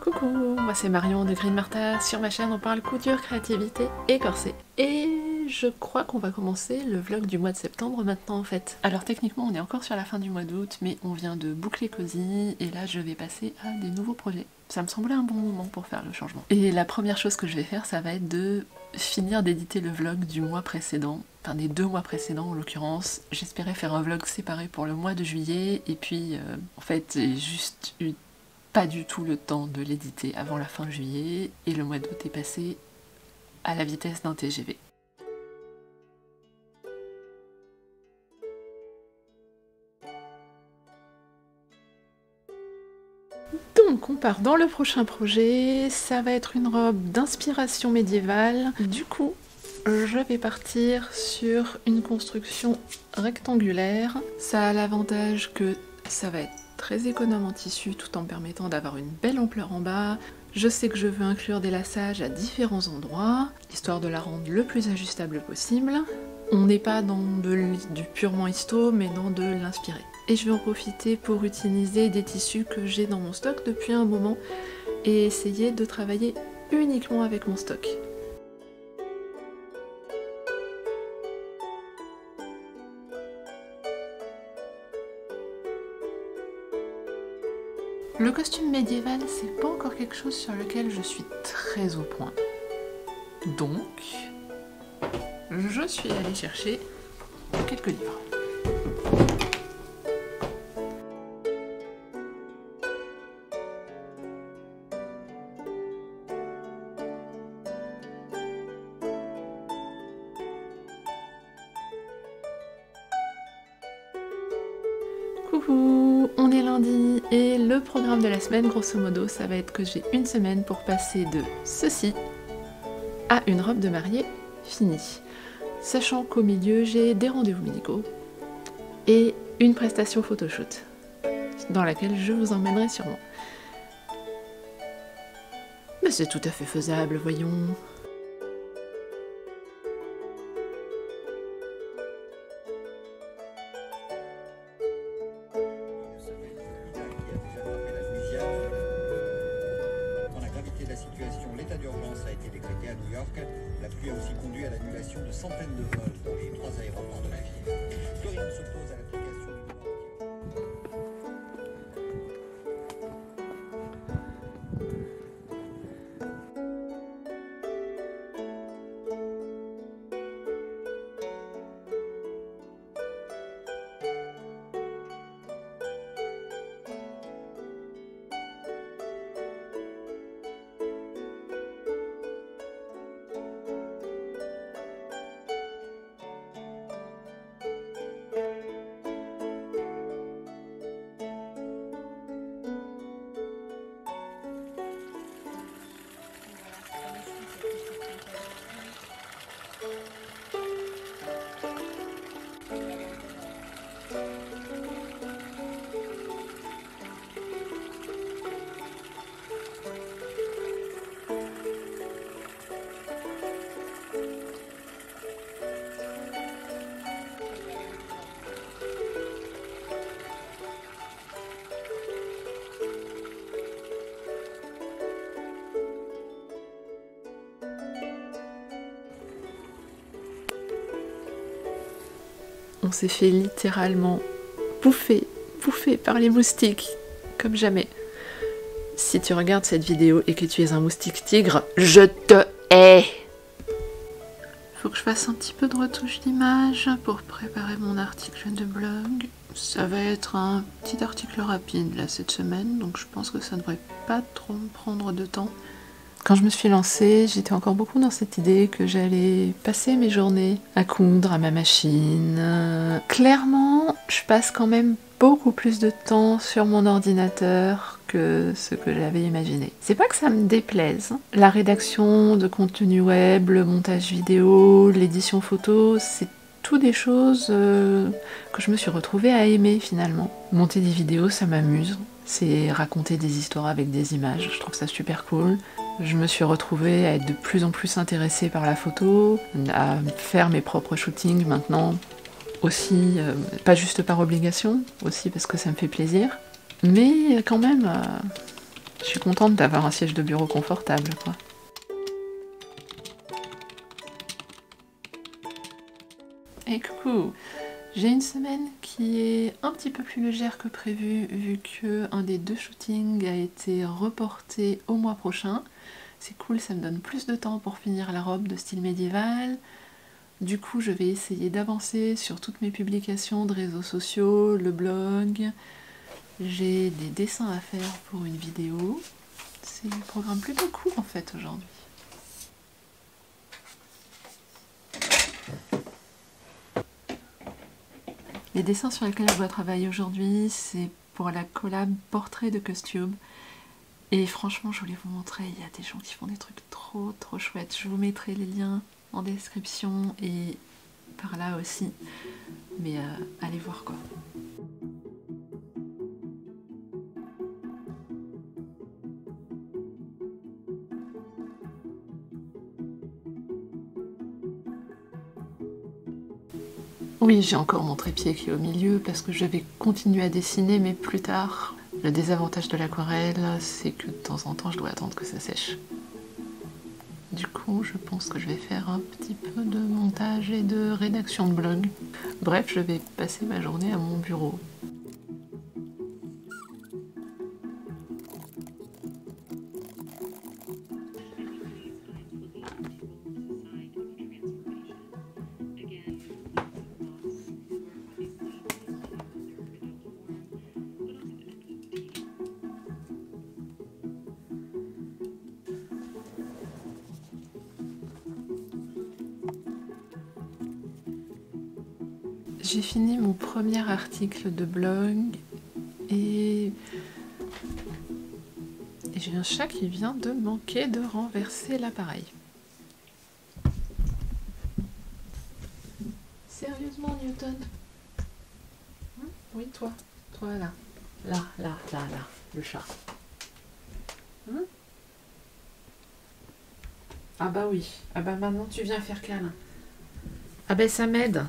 Coucou, moi c'est Marion de Green Martha. Sur ma chaîne on parle couture, créativité et corset. Et je crois qu'on va commencer le vlog du mois de septembre maintenant en fait. Alors techniquement on est encore sur la fin du mois d'août, mais on vient de boucler Cozy et là je vais passer à des nouveaux projets. Ça me semblait un bon moment pour faire le changement. Et la première chose que je vais faire, ça va être de finir d'éditer le vlog du mois précédent. Enfin des 2 mois précédents en l'occurrence. J'espérais faire un vlog séparé pour le mois de juillet et puis en fait j'ai juste eu pas du tout le temps de l'éditer avant la fin juillet et le mois d'août est passé à la vitesse d'un TGV. Donc on part dans le prochain projet, ça va être une robe d'inspiration médiévale. Du coup, je vais partir sur une construction rectangulaire. Ça a l'avantage que ça va être très économe en tissu tout en permettant d'avoir une belle ampleur en bas. Je sais que je veux inclure des lassages à différents endroits, histoire de la rendre le plus ajustable possible. On n'est pas dans du purement histo, mais dans de l'inspiré. Et je vais en profiter pour utiliser des tissus que j'ai dans mon stock depuis un moment et essayer de travailler uniquement avec mon stock. Le costume médiéval, c'est pas encore quelque chose sur lequel je suis très au point. Donc, je suis allée chercher quelques livres. Coucou, on est lundi et le programme de la semaine, grosso modo, ça va être que j'ai une semaine pour passer de ceci à une robe de mariée finie. Sachant qu'au milieu, j'ai des rendez-vous médicaux et une prestation photoshoot dans laquelle je vous emmènerai sûrement. Mais c'est tout à fait faisable, voyons. L'état d'urgence a été décrété à New York. La pluie a aussi conduit à l'annulation de centaines de vols dans les 3 aéroports de la ville. Plus rien ne s'oppose à l'application du On s'est fait littéralement bouffer par les moustiques, comme jamais. Si tu regardes cette vidéo et que tu es un moustique tigre, je te hais! Faut que je fasse un petit peu de retouche d'image pour préparer mon article de blog. Ça va être un petit article rapide là cette semaine, donc je pense que ça ne devrait pas trop me prendre de temps. Quand je me suis lancée, j'étais encore beaucoup dans cette idée que j'allais passer mes journées à coudre à ma machine. Clairement, je passe quand même beaucoup plus de temps sur mon ordinateur que ce que j'avais imaginé. C'est pas que ça me déplaise. La rédaction de contenu web, le montage vidéo, l'édition photo, c'est tout des choses que je me suis retrouvée à aimer finalement. Monter des vidéos, ça m'amuse. C'est raconter des histoires avec des images, je trouve ça super cool. Je me suis retrouvée à être de plus en plus intéressée par la photo, à faire mes propres shootings maintenant, aussi, pas juste par obligation, aussi parce que ça me fait plaisir. Mais quand même, Je suis contente d'avoir un siège de bureau confortable, quoi. Et coucou! J'ai une semaine qui est un petit peu plus légère que prévu, vu que un des 2 shootings a été reporté au mois prochain. C'est cool, ça me donne plus de temps pour finir la robe de style médiéval. Du coup, je vais essayer d'avancer sur toutes mes publications de réseaux sociaux, le blog. J'ai des dessins à faire pour une vidéo. C'est un programme plutôt cool en fait aujourd'hui. Les dessins sur lesquels je dois travailler aujourd'hui, c'est pour la collab Portrait de Custube. Et franchement, je voulais vous montrer, il y a des gens qui font des trucs trop chouettes. Je vous mettrai les liens en description et par là aussi. Mais allez voir quoi. Oui, j'ai encore mon trépied qui est au milieu parce que je vais continuer à dessiner, mais plus tard. Le désavantage de l'aquarelle, c'est que de temps en temps, je dois attendre que ça sèche. Du coup, je pense que je vais faire un petit peu de montage et de rédaction de blog. Bref, je vais passer ma journée à mon bureau. J'ai fini mon premier article de blog et j'ai un chat qui vient de manquer de renverser l'appareil. Sérieusement, Newton? Oui, toi là. Là, le chat. Ah bah oui, ah bah maintenant tu viens faire câlin. Ah bah ça m'aide.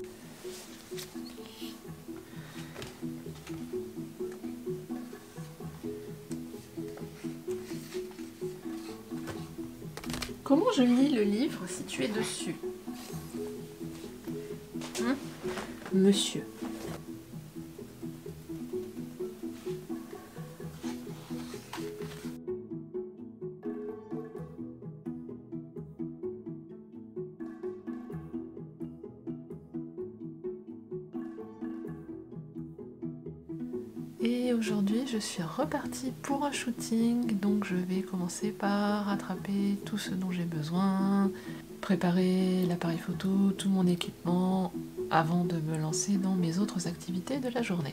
Comment je lis le livre si tu es dessus? Monsieur. Et aujourd'hui, je suis repartie pour un shooting, donc je vais commencer par rattraper tout ce dont j'ai besoin, préparer l'appareil photo, tout mon équipement, avant de me lancer dans mes autres activités de la journée.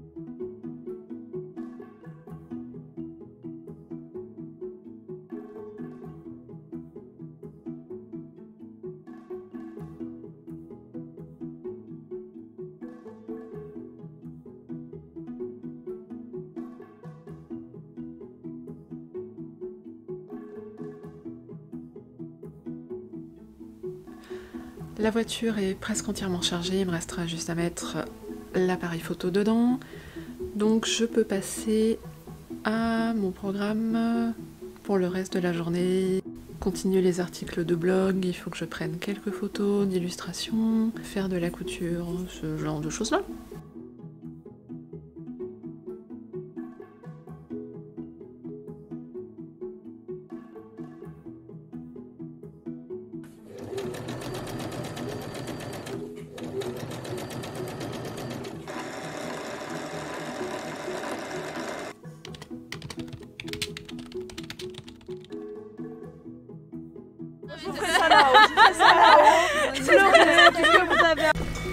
La voiture est presque entièrement chargée, il me restera juste à mettre l'appareil photo dedans. Donc je peux passer à mon programme pour le reste de la journée. Continuer les articles de blog, il faut que je prenne quelques photos d'illustrations, faire de la couture, ce genre de choses-là. Je vous ferai ça là-haut, je vous ferai ça là-haut. Pleurez, puisque vous avez...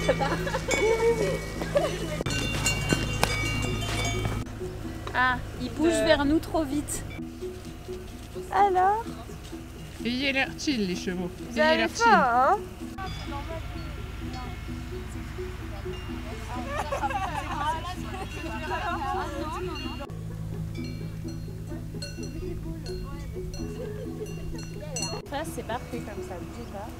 Ah, il bouge vers nous trop vite. Alors? Ayez l'air chill les chevaux. Vous avez faim, hein? Ça c'est parfait comme ça, bougez pas.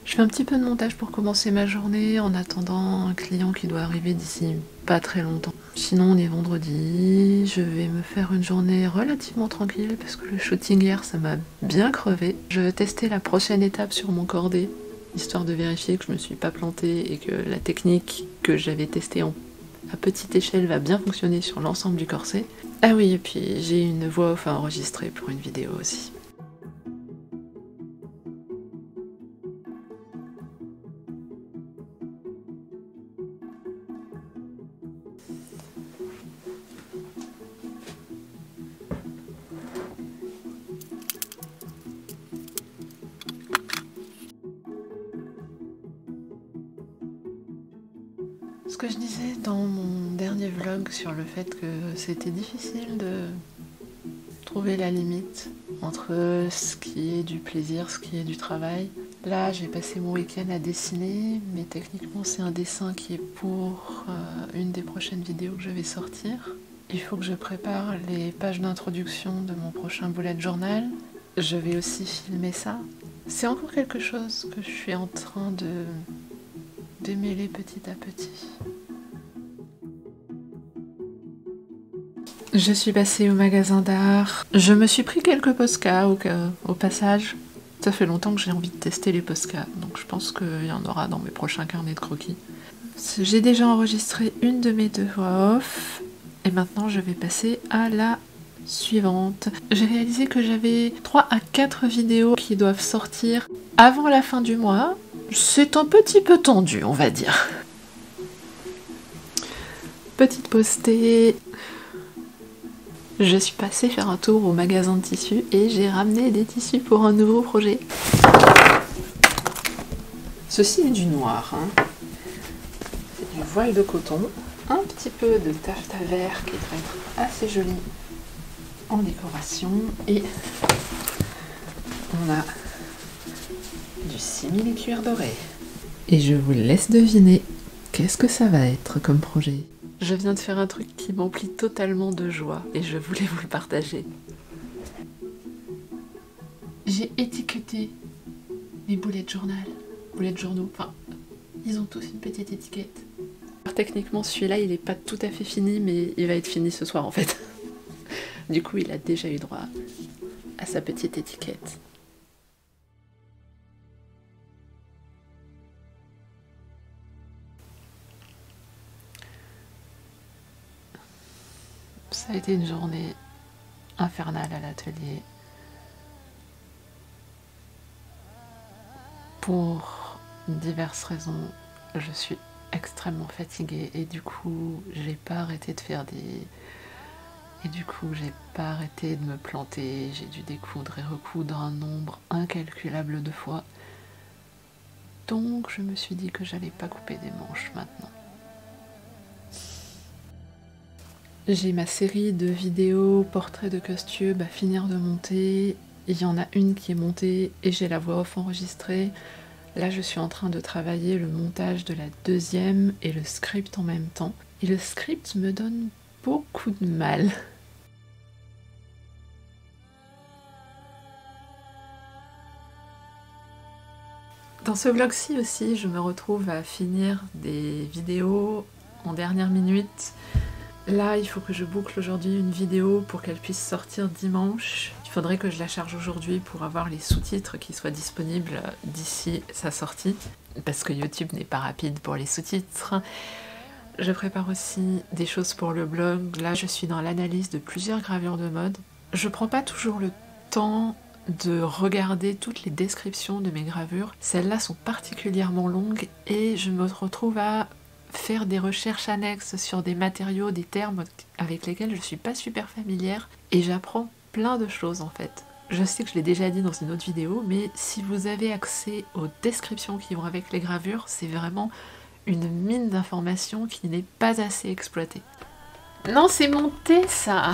Je fais un petit peu de montage pour commencer ma journée en attendant un client qui doit arriver d'ici pas très longtemps. Sinon on est vendredi, je vais me faire une journée relativement tranquille parce que le shooting hier ça m'a bien crevé. Je vais tester la prochaine étape sur mon cordé, histoire de vérifier que je me suis pas plantée et que la technique que j'avais testée à petite échelle va bien fonctionner sur l'ensemble du corset. Ah oui, et puis j'ai une voix off à enregistrer pour une vidéo aussi. Ce que je disais dans mon dernier vlog sur le fait que c'était difficile de trouver la limite entre ce qui est du plaisir, ce qui est du travail. Là, j'ai passé mon week-end à dessiner, mais techniquement c'est un dessin qui est pour une des prochaines vidéos que je vais sortir. Il faut que je prépare les pages d'introduction de mon prochain bullet journal. Je vais aussi filmer ça. C'est encore quelque chose que je suis en train de démêler petit à petit. Je suis passée au magasin d'art. Je me suis pris quelques Posca au passage. Ça fait longtemps que j'ai envie de tester les Posca, donc je pense qu'il y en aura dans mes prochains carnets de croquis. J'ai déjà enregistré une de mes 2 voix off, et maintenant je vais passer à la suivante. J'ai réalisé que j'avais 3 à 4 vidéos qui doivent sortir avant la fin du mois. C'est un petit peu tendu, on va dire. Petite postée. Je suis passée faire un tour au magasin de tissus et j'ai ramené des tissus pour un nouveau projet. Ceci est du noir, hein. C'est du voile de coton, un petit peu de taffetas vert qui devrait être assez joli en décoration, et on a du simili-cuir doré. Et je vous laisse deviner qu'est-ce que ça va être comme projet. Je viens de faire un truc qui m'emplit totalement de joie et je voulais vous le partager. J'ai étiqueté mes bullet journaux, enfin, ils ont tous une petite étiquette. Alors, techniquement, celui-là, il n'est pas tout à fait fini, mais il va être fini ce soir en fait. Du coup, il a déjà eu droit à sa petite étiquette. Ça a été une journée infernale à l'atelier. Pour diverses raisons, je suis extrêmement fatiguée et du coup, j'ai pas arrêté de faire j'ai pas arrêté de me planter, j'ai dû découdre et recoudre un nombre incalculable de fois. Donc je me suis dit que j'allais pas couper des manches maintenant. J'ai ma série de vidéos portraits de Custube à finir de monter. Il y en a une qui est montée et j'ai la voix off enregistrée. Là, je suis en train de travailler le montage de la 2e et le script en même temps. Et le script me donne beaucoup de mal. Dans ce vlog-ci aussi, je me retrouve à finir des vidéos en dernière minute. Là, il faut que je boucle aujourd'hui une vidéo pour qu'elle puisse sortir dimanche. Il faudrait que je la charge aujourd'hui pour avoir les sous-titres qui soient disponibles d'ici sa sortie, parce que YouTube n'est pas rapide pour les sous-titres. Je prépare aussi des choses pour le blog. Là, je suis dans l'analyse de plusieurs gravures de mode. Je prends pas toujours le temps de regarder toutes les descriptions de mes gravures. Celles-là sont particulièrement longues et je me retrouve à faire des recherches annexes sur des matériaux, des termes avec lesquels je suis pas super familière, et j'apprends plein de choses en fait. Je sais que je l'ai déjà dit dans une autre vidéo, mais si vous avez accès aux descriptions qui vont avec les gravures, c'est vraiment une mine d'informations qui n'est pas assez exploitée. Non, c'est monté ça.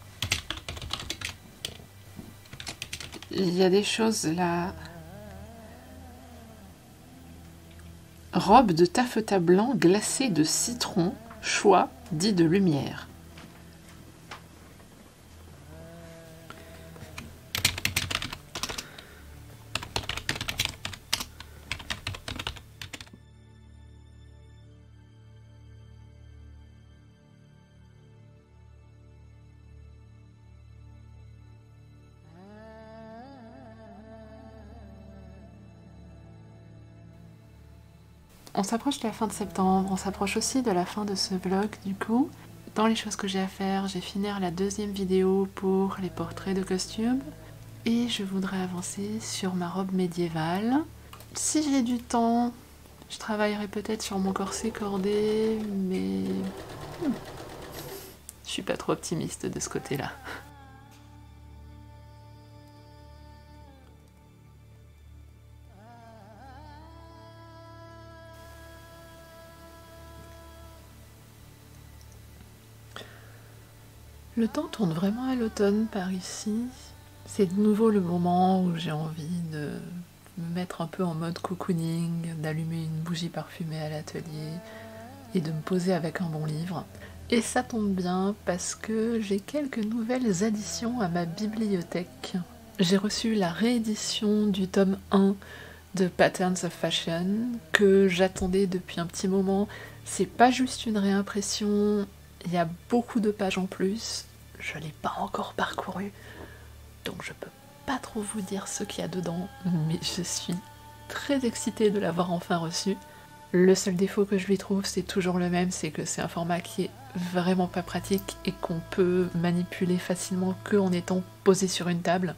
Il y a des choses là Robe de taffetas blanc glacée de citron, choix dit de lumière. On s'approche de la fin de septembre, on s'approche aussi de la fin de ce vlog du coup. Dans les choses que j'ai à faire, j'ai fini la deuxième vidéo pour les portraits de costumes et je voudrais avancer sur ma robe médiévale. Si j'ai du temps, je travaillerai peut-être sur mon corset cordé, mais je suis pas trop optimiste de ce côté-là. Le temps tourne vraiment à l'automne par ici. C'est de nouveau le moment où j'ai envie de me mettre un peu en mode cocooning, d'allumer une bougie parfumée à l'atelier et de me poser avec un bon livre. Et ça tombe bien parce que j'ai quelques nouvelles additions à ma bibliothèque. J'ai reçu la réédition du tome 1 de Patterns of Fashion que j'attendais depuis un petit moment. C'est pas juste une réimpression, il y a beaucoup de pages en plus. Je ne l'ai pas encore parcouru, donc je peux pas trop vous dire ce qu'il y a dedans, mais je suis très excitée de l'avoir enfin reçu. Le seul défaut que je lui trouve, c'est toujours le même, c'est que c'est un format qui est vraiment pas pratique et qu'on peut manipuler facilement que en étant posé sur une table.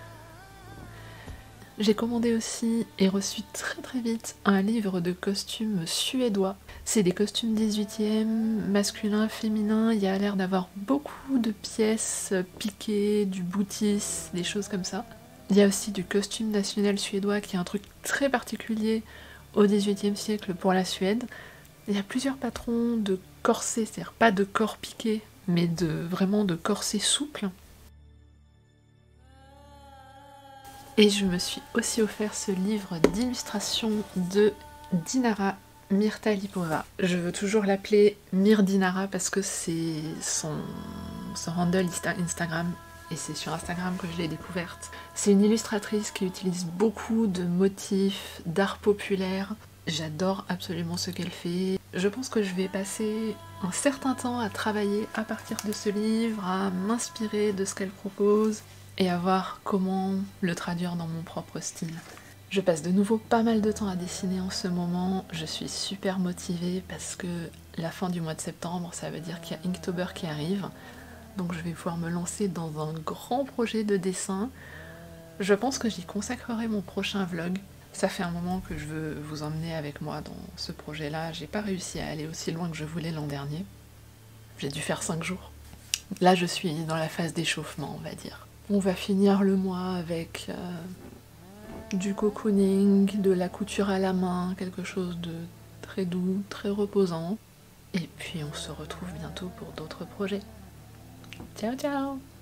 J'ai commandé aussi et reçu très vite un livre de costumes suédois. C'est des costumes 18e, masculins, féminins, il y a l'air d'avoir beaucoup de pièces piquées, du bootis, des choses comme ça. Il y a aussi du costume national suédois qui est un truc très particulier au XVIIIe siècle pour la Suède. Il y a plusieurs patrons de corsets, c'est-à-dire pas de corps piqués, mais vraiment de corsets souples. Et je me suis aussi offert ce livre d'illustration de Dinara Mirtalipova. Je veux toujours l'appeler Mirdinara parce que c'est son handle Instagram et c'est sur Instagram que je l'ai découverte. C'est une illustratrice qui utilise beaucoup de motifs d'art populaire. J'adore absolument ce qu'elle fait. Je pense que je vais passer un certain temps à travailler à partir de ce livre, à m'inspirer de ce qu'elle propose et à voir comment le traduire dans mon propre style. Je passe de nouveau pas mal de temps à dessiner en ce moment, je suis super motivée parce que la fin du mois de septembre, ça veut dire qu'il y a Inktober qui arrive, donc je vais pouvoir me lancer dans un grand projet de dessin. Je pense que j'y consacrerai mon prochain vlog. Ça fait un moment que je veux vous emmener avec moi dans ce projet-là, j'ai pas réussi à aller aussi loin que je voulais l'an dernier. J'ai dû faire 5 jours. Là je suis dans la phase d'échauffement, on va dire. On va finir le mois avec du cocooning, de la couture à la main, quelque chose de très doux, très reposant. Et puis on se retrouve bientôt pour d'autres projets. Ciao ciao!